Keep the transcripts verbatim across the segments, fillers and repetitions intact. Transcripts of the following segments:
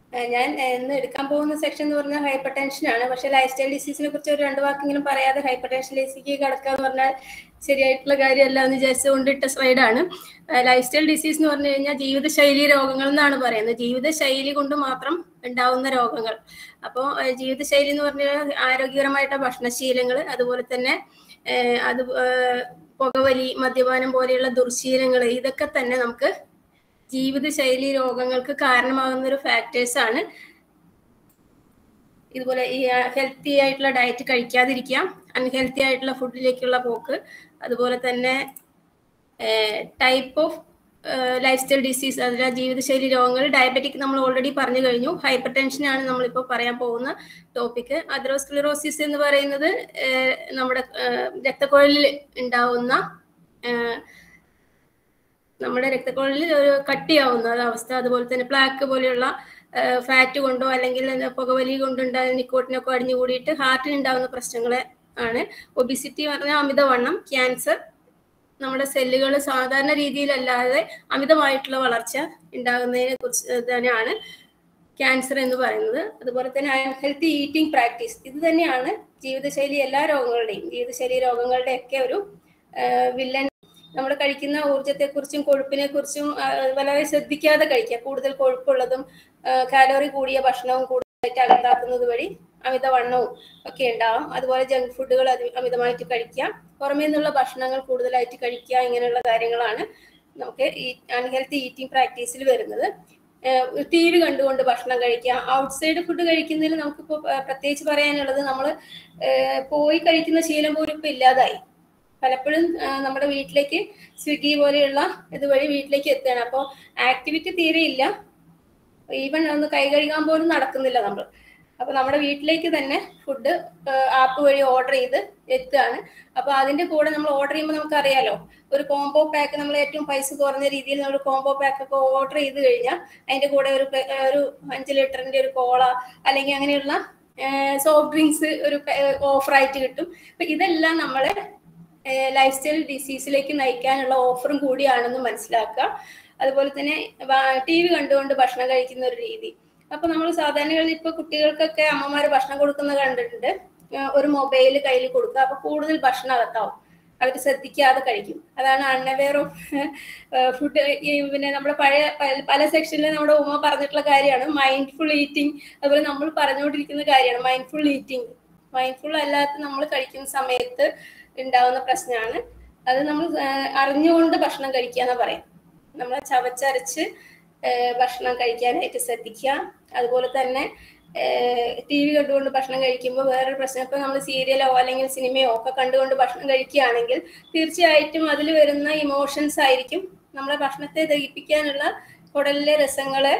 ഞാൻ ഇന്ന് എടുക്കാൻ പോകുന്ന സെക്ഷൻ എന്ന് പറഞ്ഞാൽ ഹൈപ്പർ ടെൻഷനാണ്. പക്ഷെ ലൈഫ് സ്റ്റൈൽ ഡിസീസിനെ കുറിച്ച് ഒരു രണ്ട് വാക്കെങ്കിലും പറയാതെ ഹൈപ്പർ ടെൻഷനിലേക്ക് കിടക്കുക എന്ന് പറഞ്ഞാൽ ശരിയായിട്ടുള്ള കാര്യമല്ല എന്ന് വിചാരിച്ചുകൊണ്ട് ഇട്ട സ്ലൈഡാണ്. ലൈഫ് സ്റ്റൈൽ ഡിസീസ് എന്ന് പറഞ്ഞു കഴിഞ്ഞാൽ ജീവിതശൈലി രോഗങ്ങൾ എന്നാണ് പറയുന്നത്. ജീവിതശൈലി കൊണ്ട് മാത്രം ഉണ്ടാവുന്ന രോഗങ്ങൾ. അപ്പോൾ ജീവിതശൈലി എന്ന് പറഞ്ഞാൽ ആരോഗ്യകരമായിട്ടുള്ള ഭക്ഷണശീലങ്ങൾ, അതുപോലെ തന്നെ അത് പുകവലി, മദ്യപാനം പോലെയുള്ള ദുർശീലങ്ങൾ, ഇതൊക്കെ തന്നെ നമുക്ക് ജീവിതശൈലി രോഗങ്ങൾക്ക് കാരണമാകുന്ന ഒരു ഫാക്ടേഴ്സ് ആണ്. ഇതുപോലെ ഈ ഹെൽത്തി ആയിട്ടുള്ള ഡയറ്റ് കഴിക്കാതിരിക്കുക, അൺഹെൽത്തി ആയിട്ടുള്ള ഫുഡിലേക്കുള്ള പോക്ക്, അതുപോലെ തന്നെ type of lifestyle diseases, അതിലെ ജീവിതശൈലി രോഗങ്ങൾ. ഡയബറ്റിക് നമ്മൾ ഓൾറെഡി പറഞ്ഞു കഴിഞ്ഞു. ഹൈപ്പർ ടെൻഷനാണ് നമ്മളിപ്പോൾ പറയാൻ പോകുന്ന ടോപ്പിക്. അതെറോസ്ക്ലെറോസിസ് എന്ന് പറയുന്നത് നമ്മുടെ രക്തക്കുഴലിൽ ഉണ്ടാവുന്ന നമ്മുടെ രക്തക്കുഴലിൽ ഒരു കട്ടിയാവുന്ന അവസ്ഥ, അതുപോലെ തന്നെ പ്ലാക്ക് പോലെയുള്ള ഫാറ്റ് കൊണ്ടോ അല്ലെങ്കിൽ പുകവലി കൊണ്ടുണ്ടാകുന്ന നിക്കോട്ടിനൊക്കെ അടിഞ്ഞു കൂടിയിട്ട് ഹാർട്ടിന് ഉണ്ടാകുന്ന പ്രശ്നങ്ങൾ ആണ്. ഒബിസിറ്റി പറഞ്ഞാൽ അമിതവണ്ണം, ക്യാൻസർ, നമ്മുടെ സെല്ലുകൾ സാധാരണ രീതിയിലല്ലാതെ അമിതമായിട്ടുള്ള വളർച്ച ഉണ്ടാകുന്നതിനെ കുറിച്ച് തന്നെയാണ് ക്യാൻസർ എന്ന് പറയുന്നത്. അതുപോലെ തന്നെ അൺഹെൽത്തി ഈറ്റിംഗ് പ്രാക്ടീസ്, ഇത് തന്നെയാണ് ജീവിതശൈലി എല്ലാ രോഗങ്ങളുടെയും ജീവിതശൈലി രോഗങ്ങളുടെയൊക്കെ ഒരു വില്ലൻ. നമ്മൾ കഴിക്കുന്ന ഊർജത്തെക്കുറിച്ചും കൊഴുപ്പിനെ കുറിച്ചും വളരെ ശ്രദ്ധിക്കാതെ കഴിക്കുക. കൂടുതൽ കൊഴുപ്പുള്ളതും കാലോറി കൂടിയ ഭക്ഷണവും കൂടുതലായിട്ട് അകത്താക്കുന്നത് വഴി അമിതവണ്ണവും ഒക്കെ ഉണ്ടാവും. അതുപോലെ ജങ്ക് ഫുഡുകൾ അമിതമായിട്ട് കഴിക്കുക, പുറമേ നിന്നുള്ള ഭക്ഷണങ്ങൾ കൂടുതലായിട്ട് കഴിക്കുക, ഇങ്ങനെയുള്ള കാര്യങ്ങളാണ് നമുക്ക് ഈ അൺഹെൽത്തി ഈറ്റിംഗ് പ്രാക്ടീസിൽ വരുന്നത്. ടി വി കണ്ടുകൊണ്ട് ഭക്ഷണം കഴിക്കുക, ഔട്ട്സൈഡ് ഫുഡ് കഴിക്കുന്നതിൽ നമുക്കിപ്പോൾ പ്രത്യേകിച്ച് പറയാനുള്ളത്, നമ്മൾ പോയി കഴിക്കുന്ന ശീലം പോലും ഇപ്പം ഇല്ലാതായി. പലപ്പോഴും നമ്മുടെ വീട്ടിലേക്ക് സ്വിഗ്ഗി പോലെയുള്ള ഇതുവഴി വീട്ടിലേക്ക് എത്തുകയാണ്. അപ്പോൾ ആക്ടിവിറ്റി തീരെ ഇല്ല, ഈവൻ ഒന്ന് കൈ കഴുകാൻ പോലും നടക്കുന്നില്ല നമ്മൾ. അപ്പോൾ നമ്മുടെ വീട്ടിലേക്ക് തന്നെ ഫുഡ് ആപ്പ് വഴി ഓർഡർ ചെയ്ത് എത്തുകയാണ്. അപ്പോൾ അതിൻ്റെ കൂടെ നമ്മൾ ഓർഡർ ചെയ്യുമ്പോൾ നമുക്കറിയാലോ, ഒരു കോംബോ പാക്ക്, നമ്മൾ ഏറ്റവും പൈസ കുറഞ്ഞ രീതിയിൽ നമ്മൾ കോംബോ പാക്ക് ഒക്കെ ഓർഡർ ചെയ്ത് കഴിഞ്ഞാൽ അതിൻ്റെ കൂടെ ഒരു ഒരു അഞ്ച് ലിറ്ററിൻ്റെ ഒരു കോള അല്ലെങ്കിൽ അങ്ങനെയുള്ള സോഫ്റ്റ് ഡ്രിങ്ക്സ് ഒരു ഓഫറായിട്ട് കിട്ടും. അപ്പം ഇതെല്ലാം നമ്മളെ ലൈഫ് സ്റ്റൈൽ ഡിസീസിലേക്ക് നയിക്കാനുള്ള ഓഫറും കൂടിയാണെന്ന് മനസ്സിലാക്കുക. അതുപോലെ തന്നെ ടി വി കണ്ടുകൊണ്ട് ഭക്ഷണം കഴിക്കുന്ന ഒരു രീതി. അപ്പൊ നമ്മൾ സാധാരണകളിൽ ഇപ്പൊ കുട്ടികൾക്കൊക്കെ അമ്മമാര് ഭക്ഷണം കൊടുക്കുന്നത് കണ്ടിട്ടുണ്ട്. ഒരു മൊബൈൽ കയ്യിൽ കൊടുക്കുക, അപ്പൊ കൂടുതൽ ഭക്ഷണം അകത്താവും, അവർ ശ്രദ്ധിക്കാതെ കഴിക്കും. അതാണ് അൺഅവെയർ ഓഫ് ഫുഡ്. പിന്നെ നമ്മുടെ പഴയ പല സെക്ഷനിൽ നമ്മുടെ ഉമ്മ പറഞ്ഞിട്ടുള്ള കാര്യമാണ് മൈൻഡ്ഫുൾ ഈറ്റിംഗ്. അതുപോലെ നമ്മൾ പറഞ്ഞുകൊണ്ടിരിക്കുന്ന കാര്യമാണ് മൈൻഡ്ഫുൾ ഈറ്റിംഗ്. മൈൻഡ്ഫുൾ അല്ലാത്ത നമ്മൾ കഴിക്കുന്ന സമയത്ത് ഉണ്ടാവുന്ന പ്രശ്നമാണ് അത്. നമ്മൾ അറിഞ്ഞുകൊണ്ട് ഭക്ഷണം കഴിക്കുക എന്ന് പറയാം. നമ്മൾ ചവച്ചരച്ച് ഭക്ഷണം കഴിക്കാനായിട്ട് ശ്രദ്ധിക്കുക. അതുപോലെ തന്നെ ടി വി കണ്ടുകൊണ്ട് ഭക്ഷണം കഴിക്കുമ്പോൾ വേറൊരു പ്രശ്നം, ഇപ്പം നമ്മൾ സീരിയലോ അല്ലെങ്കിൽ സിനിമയോ ഒക്കെ കണ്ടുകൊണ്ട് ഭക്ഷണം കഴിക്കുകയാണെങ്കിൽ തീർച്ചയായിട്ടും അതിൽ വരുന്ന ഇമോഷൻസ് ആയിരിക്കും നമ്മളെ ഭക്ഷണത്തെ ദഹിപ്പിക്കാനുള്ള കുടലിലെ രസങ്ങളെ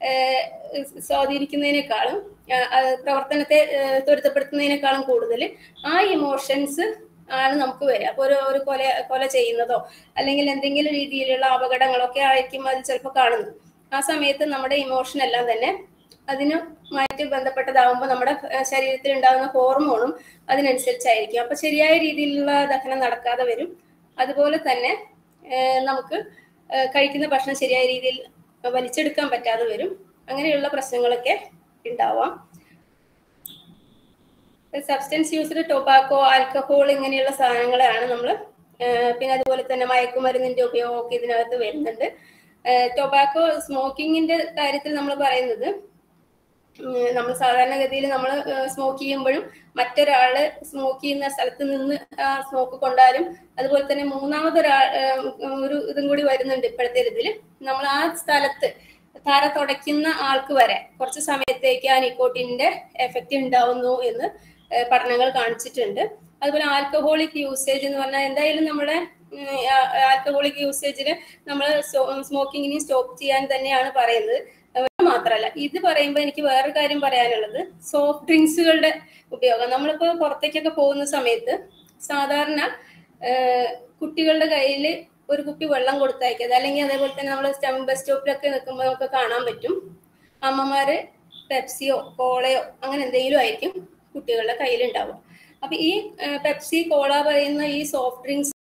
സ്വാധീനിക്കുന്നതിനേക്കാളും പ്രവർത്തനത്തെ ത്വരിതപ്പെടുത്തുന്നതിനേക്കാളും കൂടുതൽ ആ ഇമോഷൻസ് ആണ് നമുക്ക് വരിക. അപ്പോൾ ഒരു ഒരു കൊല കൊല ചെയ്യുന്നതോ അല്ലെങ്കിൽ എന്തെങ്കിലും രീതിയിലുള്ള അപകടങ്ങളൊക്കെ ആയിരിക്കും അത് ചിലപ്പോൾ കാണുന്നത്. ആ സമയത്ത് നമ്മുടെ ഇമോഷൻ എല്ലാം തന്നെ അതിനുമായിട്ട് ബന്ധപ്പെട്ടതാകുമ്പോൾ നമ്മുടെ ശരീരത്തിൽ ഉണ്ടാകുന്ന ഹോർമോണും അതിനനുസരിച്ചായിരിക്കും. അപ്പൊ ശരിയായ രീതിയിലുള്ള ദഹനം നടക്കാതെ വരും. അതുപോലെ തന്നെ നമുക്ക് കഴിക്കുന്ന ഭക്ഷണം ശരിയായ രീതിയിൽ വലിച്ചെടുക്കാൻ പറ്റാതെ വരും. അങ്ങനെയുള്ള പ്രശ്നങ്ങളൊക്കെ ഉണ്ടാവാം. സബ്സ്റ്റൻസ് യൂസ്ഡ് ടൊബാക്കോ, ആൽക്കഹോൾ ഇങ്ങനെയുള്ള സാധനങ്ങളാണ് നമ്മൾ. പിന്നെ അതുപോലെ തന്നെ മയക്കുമരുന്നിന്റെ ഉപയോഗമൊക്കെ ഇതിനകത്ത് വരുന്നുണ്ട്. ടൊബാക്കോ സ്മോക്കിങ്ങിന്റെ കാര്യത്തിൽ നമ്മൾ പറയുന്നത്, നമ്മൾ സാധാരണഗതിയിൽ നമ്മൾ സ്മോക്ക് ചെയ്യുമ്പോഴും മറ്റൊരാള് സ്മോക്ക് ചെയ്യുന്ന സ്ഥലത്ത് നിന്ന് സ്മോക്ക് കൊണ്ടാലും, അതുപോലെ തന്നെ മൂന്നാമതൊരാൾ ഒരു ഇതും കൂടി വരുന്നുണ്ട് ഇപ്പോഴത്തെ ഇതിൽ. നമ്മൾ ആ സ്ഥലത്ത് തറ തുടയ്ക്കുന്ന ആൾക്ക് വരെ കുറച്ച് സമയത്തേക്ക് ആ നിക്കോട്ടിന്റെ എഫക്റ്റ് ഉണ്ടാവുന്നു എന്ന് പഠനങ്ങൾ കാണിച്ചിട്ടുണ്ട്. അതുപോലെ ആൽക്കഹോളിക് യൂസേജ് എന്ന് പറഞ്ഞാൽ എന്തായാലും നമ്മുടെ ആൽക്കഹോളിക് യൂസേജിന് നമ്മൾ സ്മോക്കിങ്ങിനെ സ്റ്റോപ്പ് ചെയ്യാൻ തന്നെയാണ് പറയുന്നത്. മാത്രമല്ല, ഇത് പറയുമ്പോൾ എനിക്ക് വേറൊരു കാര്യം പറയാനുള്ളത്, സോഫ്റ്റ് ഡ്രിങ്ക്സുകളുടെ ഉപയോഗം. നമ്മളിപ്പോൾ പുറത്തേക്കൊക്കെ പോകുന്ന സമയത്ത് സാധാരണ കുട്ടികളുടെ കയ്യിൽ ഒരു കുപ്പി വെള്ളം കൊടുത്തയക്കരുത്. അല്ലെങ്കിൽ അതേപോലെ തന്നെ നമ്മൾ ബസ് സ്റ്റോപ്പിലൊക്കെ നിൽക്കുമ്പോൾ നമുക്ക് കാണാൻ പറ്റും അമ്മമാര് പെപ്സിയോ കോളയോ അങ്ങനെ എന്തെങ്കിലും ആയിരിക്കും കുട്ടികളുടെ കയ്യിലുണ്ടാവുക. അപ്പൊ ഈ പെപ്സി കോള പറയുന്ന ഈ സോഫ്റ്റ് ഡ്രിങ്ക്സ്